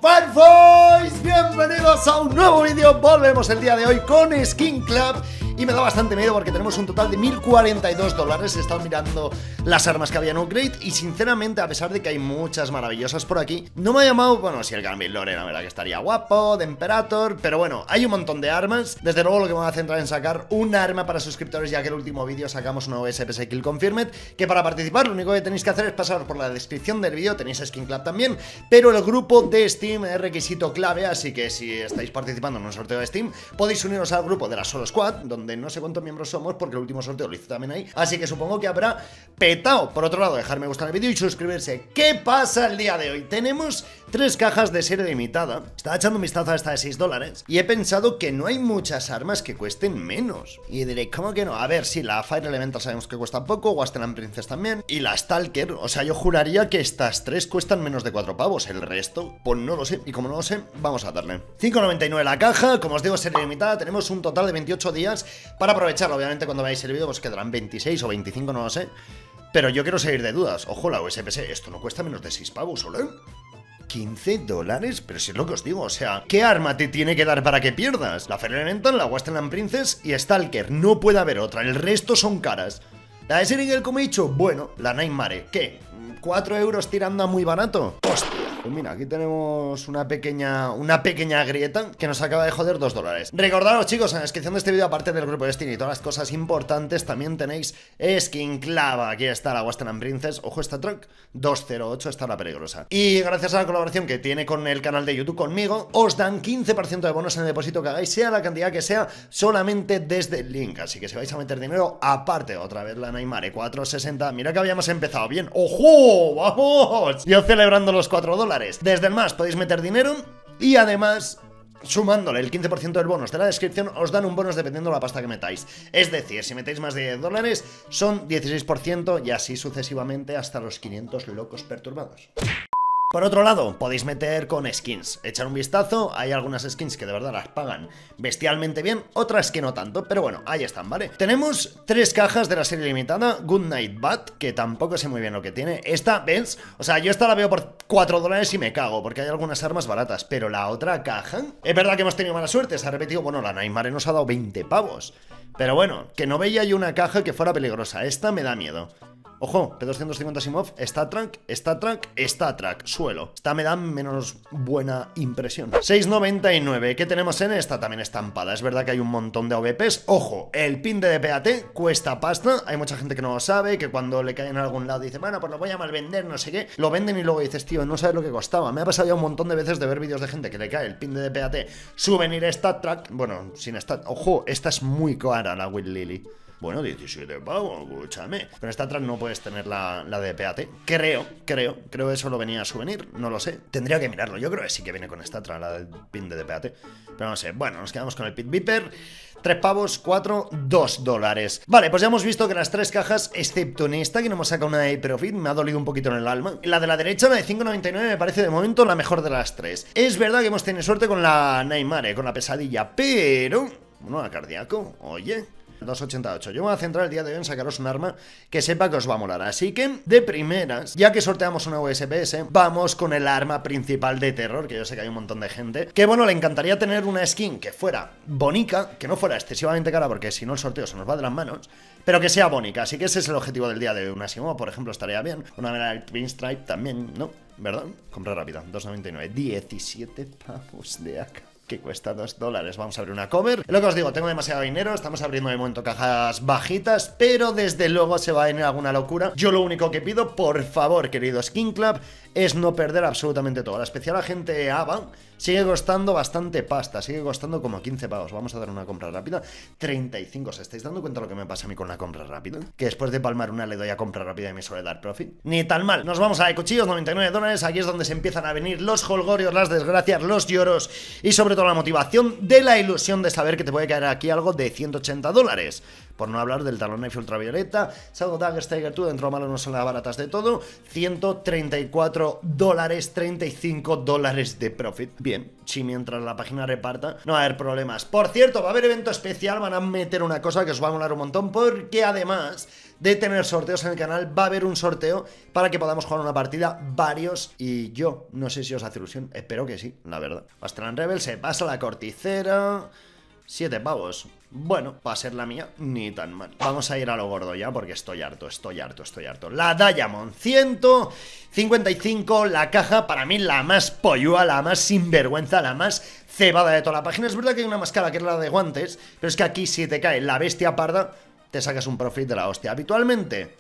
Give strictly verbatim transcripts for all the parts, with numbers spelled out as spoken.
Fanboys, bienvenidos a un nuevo vídeo. Volvemos el día de hoy con Skin Club. Y me da bastante miedo porque tenemos un total de mil cuarenta y dos dólares. He estado mirando las armas que había en Upgrade y sinceramente, a pesar de que hay muchas maravillosas por aquí, no me ha llamado, bueno, si el Gambit Lore, la verdad que estaría guapo, de Imperator, pero bueno, hay un montón de armas. Desde luego lo que me voy a centrar en sacar un arma para suscriptores, ya que el último vídeo sacamos una U S P S Kill Confirmed, que para participar lo único que tenéis que hacer es pasar por la descripción del vídeo, tenéis Skin Club también, pero el grupo de Steam es requisito clave, así que si estáis participando en un sorteo de Steam, podéis uniros al grupo de la Solo Squad, donde no sé cuántos miembros somos, porque el último sorteo lo hice también ahí, así que supongo que habrá petao. Por otro lado, dejar me gusta en el vídeo y suscribirse. ¿Qué pasa el día de hoy? Tenemos tres cajas de serie limitada. Estaba echando un vistazo a esta de seis dólares y he pensado que no hay muchas armas que cuesten menos. Y diré, ¿cómo que no? A ver, sí, la Fire Elemental sabemos que cuesta poco, Wasteland Princess también, y la Stalker, o sea, yo juraría que estas tres cuestan menos de cuatro pavos. El resto, pues no lo sé, y como no lo sé, vamos a darle. cinco noventa y nueve la caja, como os digo, serie limitada. Tenemos un total de veintiocho días para aprovecharlo. Obviamente cuando veáis el vídeo pues quedarán veintiséis o veinticinco, no lo sé. Pero yo quiero salir de dudas. Ojo, la U S P S, esto no cuesta menos de seis pavos, ¿solo? ¿quince dólares? Pero si es lo que os digo, o sea, ¿qué arma te tiene que dar para que pierdas? La Fire Elemental, la Wasteland Princess y Stalker, no puede haber otra, el resto son caras. La de Serigel, como he dicho, bueno, la Nightmare, ¿qué? ¿cuatro euros tirando a muy barato? ¡Hostia! Pues mira, aquí tenemos una pequeña una pequeña grieta que nos acaba de joder dos dólares. Recordaros, chicos, en la descripción de este vídeo, aparte del grupo de Steam y todas las cosas importantes, también tenéis Skin Club. Aquí está la Wasteland Princess. Ojo, esta truck doscientos ocho, está la peligrosa. Y gracias a la colaboración que tiene con el canal de YouTube conmigo, os dan quince por ciento de bonos en el depósito que hagáis, sea la cantidad que sea, solamente desde el link. Así que si vais a meter dinero, aparte, otra vez la Nightmare cuatrocientos sesenta. Mira que habíamos empezado bien. ¡Ojo! ¡Vamos! Yo celebrando los cuatro dólares. Desde el más podéis meter dinero y además, sumándole el quince por ciento del bonus de la descripción, os dan un bonus dependiendo de la pasta que metáis. Es decir, si metéis más de diez dólares, son dieciséis por ciento y así sucesivamente hasta los quinientos locos perturbados. Por otro lado, podéis meter con skins, echar un vistazo, hay algunas skins que de verdad las pagan bestialmente bien, otras que no tanto, pero bueno, ahí están, ¿vale? Tenemos tres cajas de la serie limitada, Goodnight Bat, que tampoco sé muy bien lo que tiene. Esta, ¿ves? O sea, yo esta la veo por cuatro dólares y me cago, porque hay algunas armas baratas, pero la otra caja, es verdad que hemos tenido mala suerte, se ha repetido, bueno, la Nightmare nos ha dado veinte pavos, pero bueno, que no veía yo una caja que fuera peligrosa, esta me da miedo. Ojo, P doscientos cincuenta Simov, StatTrak, StatTrak, StatTrak, suelo. Esta me da menos buena impresión. seis noventa y nueve, ¿qué tenemos en esta? También estampada. Es verdad que hay un montón de O V Ps. Ojo, el pin de D P A T cuesta pasta. Hay mucha gente que no lo sabe, que cuando le cae en algún lado dice, bueno, pues lo voy a malvender, no sé qué. Lo venden y luego dices, tío, no sabes lo que costaba. Me ha pasado ya un montón de veces de ver vídeos de gente que le cae el pin de D P A T, souvenir StatTrak. Bueno, sin Stat. Ojo, esta es muy cara, la Will Lily. Bueno, diecisiete pavos, escúchame. Pero esta atrás no puedes tener la, la de P A T. Creo, creo, creo que eso lo venía a souvenir, no lo sé. Tendría que mirarlo, yo creo que sí que viene con esta atrás, la del pin de P A T. Pero no sé, bueno, nos quedamos con el Pit Viper. tres pavos, cuatro, dos dólares. Vale, pues ya hemos visto que las tres cajas, excepto en esta, que no hemos sacado una de Profit, me ha dolido un poquito en el alma. La de la derecha, la de cinco noventa y nueve, me parece de momento la mejor de las tres. Es verdad que hemos tenido suerte con la Nightmare, con la pesadilla, pero... bueno, a cardíaco, oye... dos ochenta y ocho. Yo me voy a centrar el día de hoy en sacaros un arma que sepa que os va a molar. Así que, de primeras, ya que sorteamos una U S P S, vamos con el arma principal de terror, que yo sé que hay un montón de gente que, bueno, le encantaría tener una skin que fuera bonita, que no fuera excesivamente cara, porque si no el sorteo se nos va de las manos, pero que sea bonita. Así que ese es el objetivo del día de hoy. Una Simo, por ejemplo, estaría bien. Una de la Twin Stripe también, ¿no? ¿Verdad? Compra rápida, dos noventa y nueve. diecisiete pavos de acá, que cuesta dos dólares. Vamos a abrir una cover. Lo que os digo, tengo demasiado dinero, estamos abriendo de momento cajas bajitas, pero desde luego se va a venir alguna locura. Yo lo único que pido, por favor, querido Skin Club, es no perder absolutamente todo. La especial agente Ava sigue costando bastante pasta, sigue costando como quince pavos. Vamos a dar una compra rápida. treinta y cinco, ¿os estáis dando cuenta de lo que me pasa a mí con la compra rápida? Que después de palmar una le doy a compra rápida y me suele dar profit. Ni tan mal. Nos vamos a de cuchillos, noventa y nueve dólares. Aquí es donde se empiezan a venir los holgorios, las desgracias, los lloros y sobre todo la motivación de la ilusión de saber que te puede caer aquí algo de ciento ochenta dólares. Por no hablar del Talon Knife ultravioleta. Shadow Dagger Tiger dos, dentro de malo no son las baratas de todo. ciento treinta y cuatro dólares, treinta y cinco dólares de profit. Bien, si mientras la página reparta no va a haber problemas. Por cierto, va a haber evento especial, van a meter una cosa que os va a molar un montón, porque además de tener sorteos en el canal, va a haber un sorteo para que podamos jugar una partida varios, y yo no sé si os hace ilusión, espero que sí, la verdad. Astral Rebel se pasa la corticera, siete pavos. Bueno, para ser la mía, ni tan mal. Vamos a ir a lo gordo ya, porque estoy harto, estoy harto, estoy harto. La Diamond, ciento cincuenta y cinco, la caja, para mí la más pollúa, la más sinvergüenza, la más cebada de toda la página. Es verdad que hay una más cara que es la de guantes, pero es que aquí si te cae la bestia parda, te sacas un profit de la hostia. Habitualmente,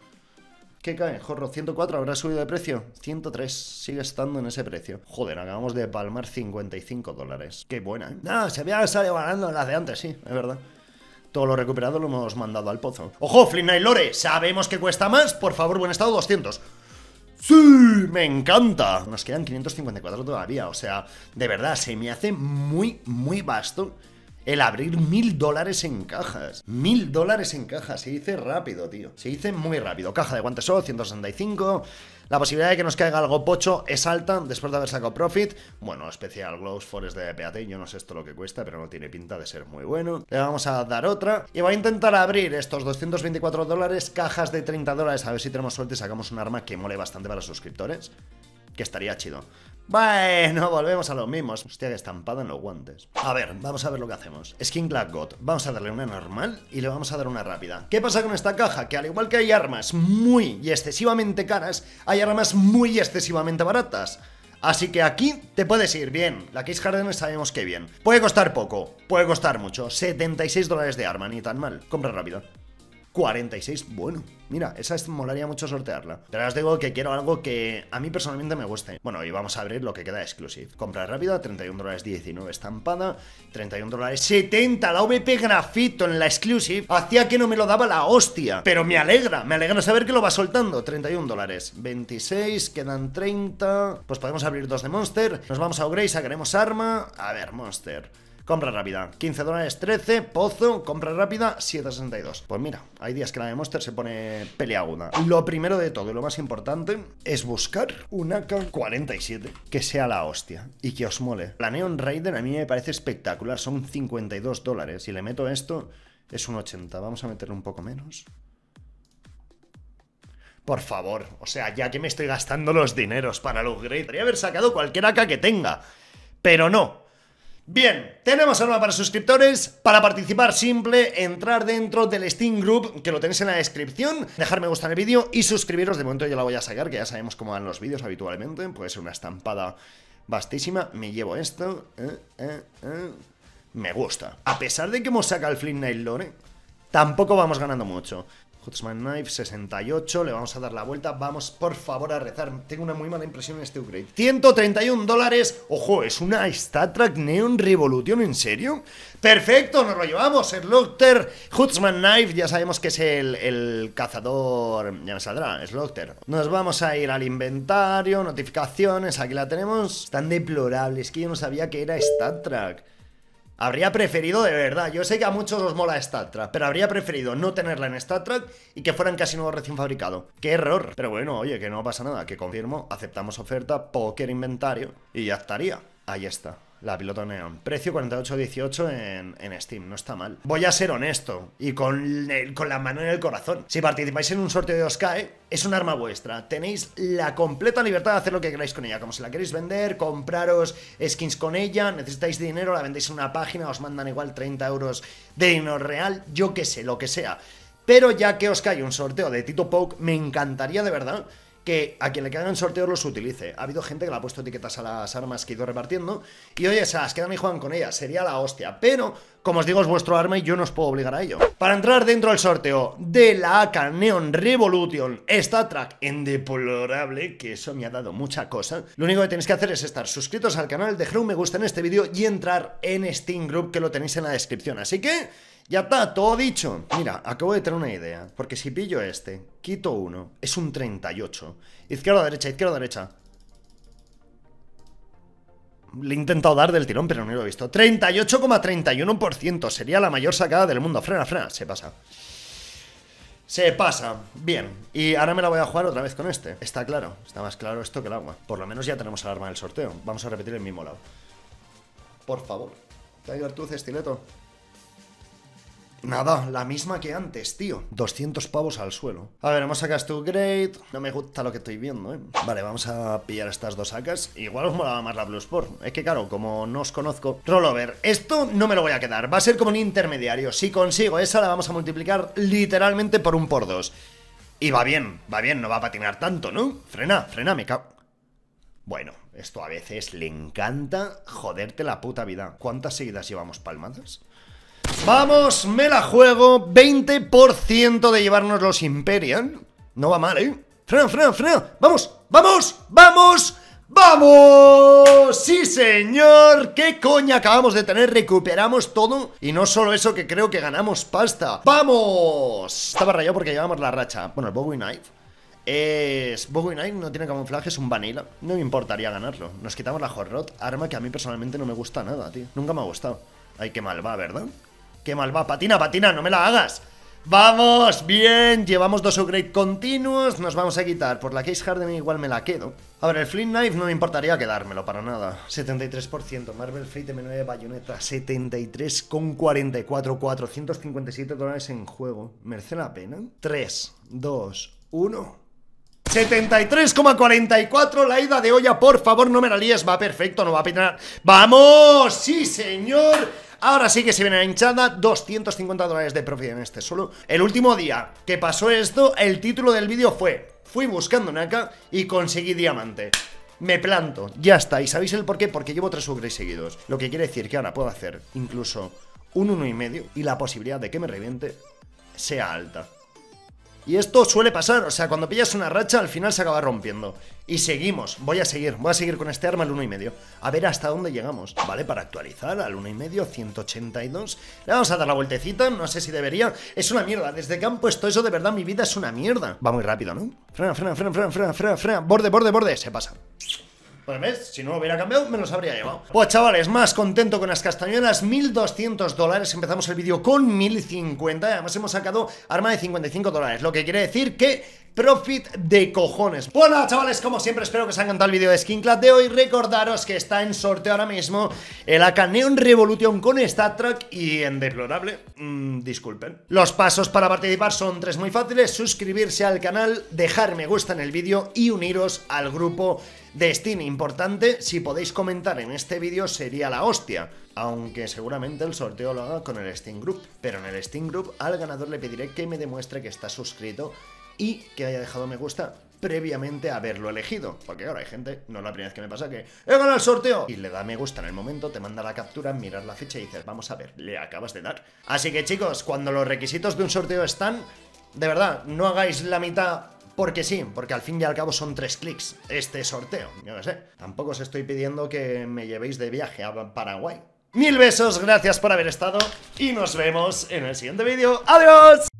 ¿qué cae? Jorro, ciento cuatro, ¿habrá subido de precio? ciento tres, sigue estando en ese precio. Joder, acabamos de palmar cincuenta y cinco dólares. Qué buena, ¿eh? No, se había salido ganando las de antes, sí, es verdad. Todo lo recuperado lo hemos mandado al pozo. ¡Ojo, Flint Knight Lore! Sabemos que cuesta más, por favor, buen estado, doscientos. ¡Sí! ¡Me encanta! Nos quedan quinientos cincuenta y cuatro todavía, o sea, de verdad, se me hace muy, muy vasto el abrir mil dólares en cajas. Mil dólares en cajas. Se dice rápido, tío. Se dice muy rápido. Caja de guantes O, ciento sesenta y cinco. La posibilidad de que nos caiga algo pocho es alta después de haber sacado profit. Bueno, especial Glows Forest de P A T. Yo no sé esto lo que cuesta, pero no tiene pinta de ser muy bueno. Le vamos a dar otra. Y voy a intentar abrir estos doscientos veinticuatro dólares. Cajas de treinta dólares. A ver si tenemos suerte y sacamos un arma que mole bastante para los suscriptores. Que estaría chido. Bueno, volvemos a los mismos. Hostia, que estampada en los guantes. A ver, vamos a ver lo que hacemos. Skin Black God. Vamos a darle una normal y le vamos a dar una rápida. ¿Qué pasa con esta caja? Que al igual que hay armas muy y excesivamente caras, hay armas muy y excesivamente baratas. Así que aquí te puedes ir bien. La Case Hardener sabemos que bien. Puede costar poco, puede costar mucho. setenta y seis dólares de arma, ni tan mal. Compra rápida. cuarenta y seis, bueno, mira, esa es, molaría mucho sortearla. Pero os digo que quiero algo que a mí personalmente me guste. Bueno, y vamos a abrir lo que queda exclusive. Compra rápida, treinta y un dólares diecinueve estampada, treinta y un dólares setenta, la V P grafito en la exclusive. Hacía que no me lo daba la hostia, pero me alegra, me alegra saber que lo va soltando. treinta y un dólares, veintiséis, quedan treinta. Pues podemos abrir dos de Monster. Nos vamos a Ogre, sacaremos arma. A ver, Monster. Compra rápida, quince dólares, trece, pozo, compra rápida, siete sesenta y dos. Pues mira, hay días que la de Monster se pone peleaguda. Lo primero de todo y lo más importante es buscar una A K cuarenta y siete que sea la hostia y que os mole. La Neon Raider a mí me parece espectacular, son cincuenta y dos dólares. Si le meto esto, es un ochenta. Vamos a meterle un poco menos. Por favor, o sea, ya que me estoy gastando los dineros para el upgrade, podría haber sacado cualquier A K que tenga, pero no. Bien, tenemos arma para suscriptores. Para participar simple, entrar dentro del Steam Group, que lo tenéis en la descripción, dejar me gusta en el vídeo y suscribiros. De momento yo la voy a sacar, que ya sabemos cómo van los vídeos habitualmente. Puede ser una estampada vastísima. Me llevo esto, eh, eh, eh. Me gusta. A pesar de que hemos sacado el Flint Knight Lore, tampoco vamos ganando mucho. Huntsman Knife, sesenta y ocho, le vamos a dar la vuelta. Vamos por favor a rezar. Tengo una muy mala impresión en este upgrade. ciento treinta y un dólares. Ojo, es una StatTrak Neon Revolution, ¿en serio? Perfecto, nos lo llevamos. El Slaughter Huntsman Knife, ya sabemos que es el, el cazador. Ya me saldrá, Slaughter. Nos vamos a ir al inventario, notificaciones, aquí la tenemos. Están deplorables, que yo no sabía que era StatTrak. Habría preferido, de verdad, yo sé que a muchos os mola StatTrak, pero habría preferido no tenerla en StatTrak y que fueran casi nuevo recién fabricado. ¡Qué error! Pero bueno, oye, que no pasa nada, que confirmo, aceptamos oferta, poker inventario y ya estaría. Ahí está, la piloto Neon. Precio cuarenta y ocho dieciocho en, en Steam, no está mal. Voy a ser honesto y con, el, con la mano en el corazón. Si participáis en un sorteo de Oscae, es un arma vuestra. Tenéis la completa libertad de hacer lo que queráis con ella. Como si la queréis vender, compraros skins con ella, necesitáis dinero, la vendéis en una página, os mandan igual treinta euros de dinero real, yo qué sé, lo que sea. Pero ya que os cae un sorteo de Tito Poke, me encantaría de verdad que a quien le caigan sorteos los utilice. Ha habido gente que le ha puesto etiquetas a las armas que he ido repartiendo y oye, se las quedan y juegan con ellas, sería la hostia. Pero, como os digo, es vuestro arma y yo no os puedo obligar a ello. Para entrar dentro del sorteo de la A K Neon Revolution StatTrak en deplorable, que eso me ha dado mucha cosa, lo único que tenéis que hacer es estar suscritos al canal, dejar un me gusta en este vídeo y entrar en Steam Group, que lo tenéis en la descripción. Así que ya está, todo dicho. Mira, acabo de tener una idea, porque si pillo este, quito uno, es un treinta y ocho. Izquierda, derecha, izquierda, derecha. Le he intentado dar del tirón, pero no lo he visto. treinta y ocho coma treinta y uno por ciento. Sería la mayor sacada del mundo. Frena, frena. Se pasa. Se pasa. Bien. Y ahora me la voy a jugar otra vez con este. Está claro. Está más claro esto que el agua. Por lo menos ya tenemos el arma del sorteo. Vamos a repetir el mismo lado. Por favor. Tiger Tooth, estileto. Nada, la misma que antes, tío. doscientos pavos al suelo. A ver, hemos sacado este upgrade. No me gusta lo que estoy viendo, eh. Vale, vamos a pillar estas dos sacas. Igual os molaba más la Blue Sport. Es que claro, como no os conozco. Rollover, esto no me lo voy a quedar. Va a ser como un intermediario. Si consigo esa, la vamos a multiplicar literalmente por un por dos. Y va bien, va bien, no va a patinar tanto, ¿no? Frena, frena, me cago. Bueno, esto a veces le encanta joderte la puta vida. ¿Cuántas seguidas llevamos palmadas? Vamos, me la juego. Veinte por ciento de llevarnos los Imperial. No va mal, ¿eh? Frena, frena, frena. Vamos, vamos, vamos, vamos. Sí, señor. ¿Qué coña acabamos de tener? Recuperamos todo. Y no solo eso, que creo que ganamos pasta. ¡Vamos! Estaba rayado porque llevamos la racha. Bueno, el Bowie Knife es... Bowie Knife no tiene camuflaje, es un vanilla. No me importaría ganarlo. Nos quitamos la Hot Rod, arma que a mí personalmente no me gusta nada, tío. Nunca me ha gustado. Ay, qué mal va, ¿verdad? Qué mal va, patina, patina, no me la hagas. Vamos, bien, llevamos dos upgrades continuos. Nos vamos a quitar, por la Case Harden igual me la quedo. A ver, el Flint Knife no me importaría quedármelo para nada. Setenta y tres por ciento, Marvel Fate M nueve Bayonetta setenta y tres coma cuarenta y cuatro, cuatrocientos cincuenta y siete dólares en juego. ¿Merece la pena? tres, dos, uno... setenta y tres coma cuarenta y cuatro, la ida de olla, por favor no me la líes. Va perfecto, no va a pitar. ¡Vamos! ¡Sí, señor! Ahora sí que se viene la hinchada. Doscientos cincuenta dólares de profit en este solo. El último día que pasó esto, el título del vídeo fue: fui buscando Naka y conseguí diamante. Me planto, ya está. ¿Y sabéis el por qué? Porque llevo tres upgrades seguidos. Lo que quiere decir que ahora puedo hacer incluso un uno y medio y la posibilidad de que me reviente sea alta. Y esto suele pasar, o sea, cuando pillas una racha al final se acaba rompiendo. Y seguimos, voy a seguir, voy a seguir con este arma al uno y medio. A ver hasta dónde llegamos, ¿vale? Para actualizar al uno y medio, ciento ochenta y dos. Le vamos a dar la vueltecita, no sé si debería. Es una mierda, desde que han puesto eso de verdad mi vida es una mierda. Va muy rápido, ¿no? Frena, frena, frena, frena, frena, frena, frena. Borde, borde, borde, se pasa. Pues ves, si no lo hubiera cambiado, me los habría llevado. Pues chavales, más contento con las castañuelas. Mil doscientos dólares, empezamos el vídeo con mil cincuenta. Y además hemos sacado arma de cincuenta y cinco dólares. Lo que quiere decir que profit de cojones. Bueno, chavales, como siempre, espero que os haya encantado el vídeo de Skin Club de hoy. Recordaros que está en sorteo ahora mismo el A K Neon Revolution con Stat Track y en deplorable. Mmm, disculpen. Los pasos para participar son tres muy fáciles: suscribirse al canal, dejar me gusta en el vídeo y uniros al grupo de Steam. Importante, si podéis comentar en este vídeo sería la hostia. Aunque seguramente el sorteo lo haga con el Steam Group. Pero en el Steam Group al ganador le pediré que me demuestre que está suscrito y que haya dejado me gusta previamente a haberlo elegido. Porque ahora hay gente, no es la primera vez que me pasa, que he ganado el sorteo y le da me gusta en el momento, te manda la captura, miras la fecha y dices, vamos a ver, le acabas de dar. Así que chicos, cuando los requisitos de un sorteo están, de verdad, no hagáis la mitad porque sí, porque al fin y al cabo son tres clics este sorteo, yo no sé. Tampoco os estoy pidiendo que me llevéis de viaje a Paraguay. Mil besos, gracias por haber estado y nos vemos en el siguiente vídeo. ¡Adiós!